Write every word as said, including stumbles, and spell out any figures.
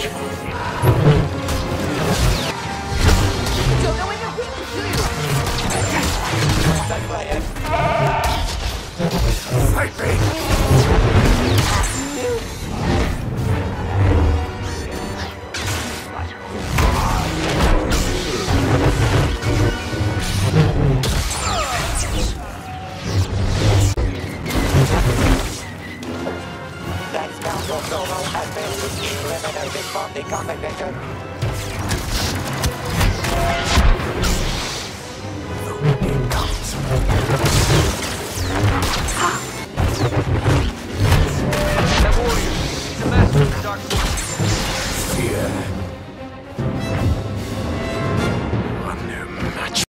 Don't know when you're weak, do you? Fight me! That scoundrel Solo has been eliminated from the competition. The winning comes.